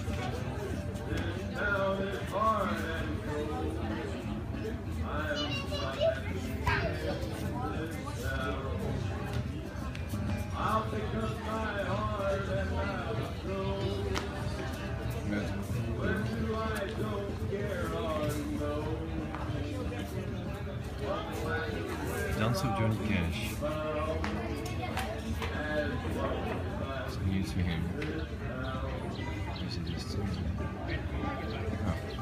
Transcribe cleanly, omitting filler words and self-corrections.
Dance of Johnny Cash. It's new to him. Is it just